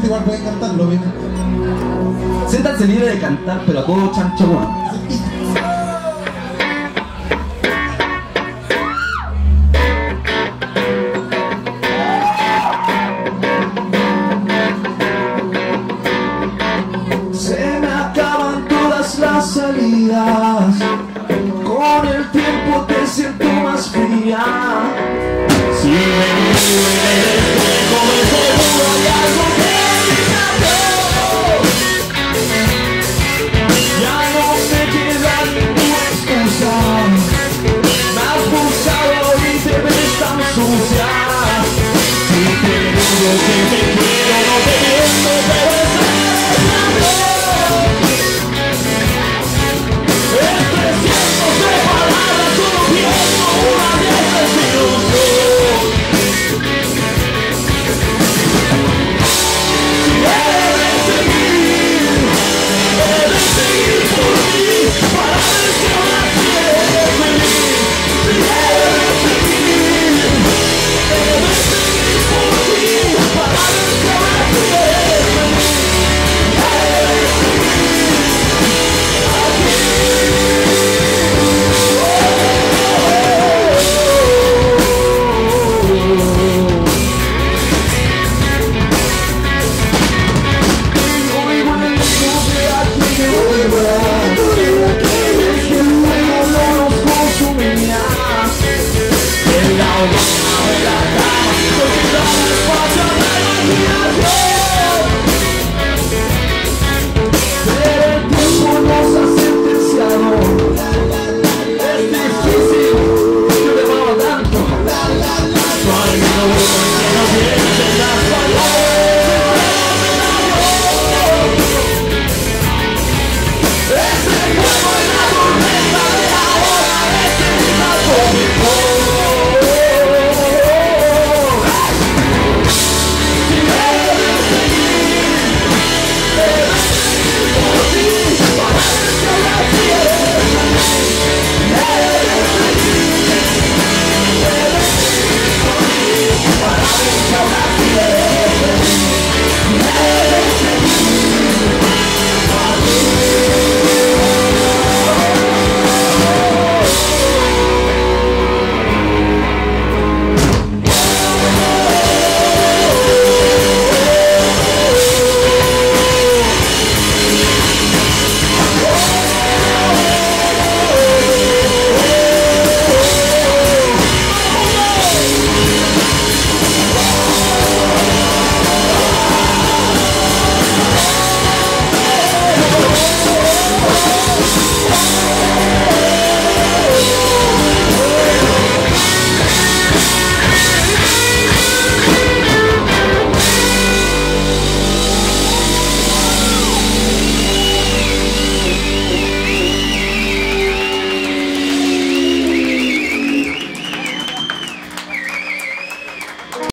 igual pueden cantarlo, obviamente. Siéntanse libre de cantar, pero a todo chancho, weón. Se me acaban todas las salidas, con el tiempo te siento más fría. Si me miro en el espejo me seguro hay algo que me cambió. Ya no me queda ninguna excusa, me has buscado y te ves tan sucia. Si te digo que te quiero